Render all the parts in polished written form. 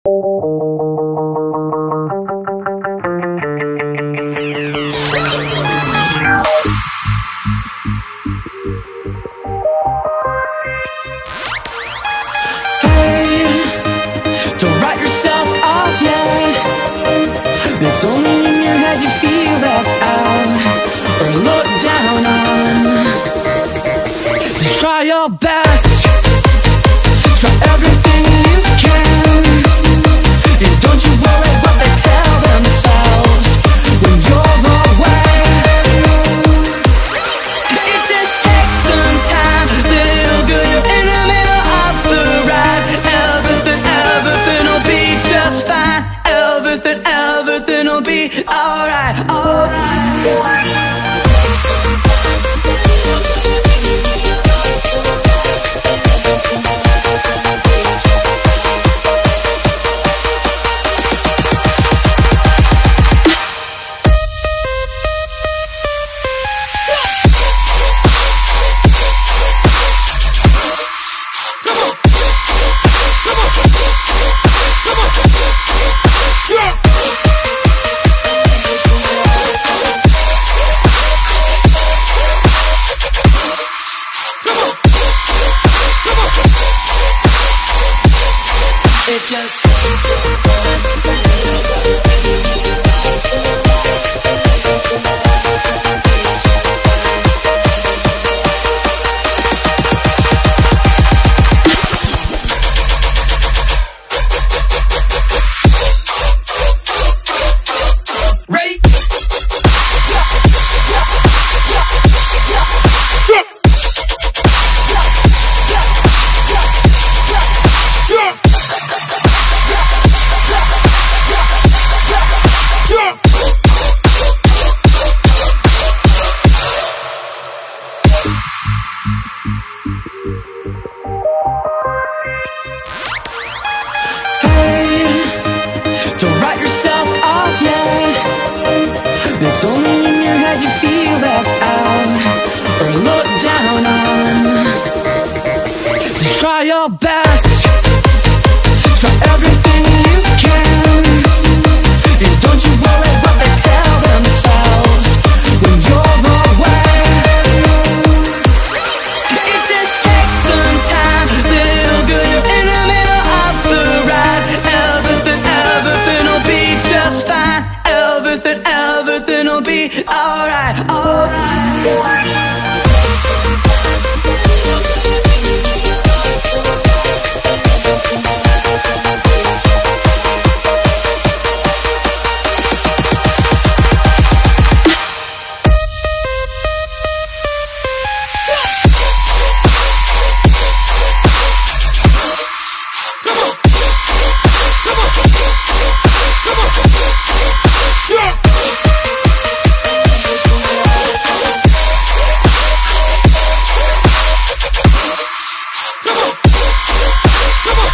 Don't write yourself off yet. It's only in your head you feel left out or looked down on. Just try your best, try everything you can, and don't you worry what they tell themselves when you're away. It just takes some time, little girl, you're in the middle of the ride. Everything will be just fine. Everything will be alright, alright. It just ready? Don't write yourself off yet. It's only in your head you feel left out or looked down on. Just try your best, try everything you can, and don't you worry what they tell themselves when you're away. It just takes some time, little girl, you're in the middle of the ride. Everything will be just fine. Everything will be alright, alright.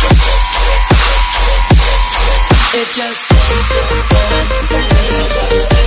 It just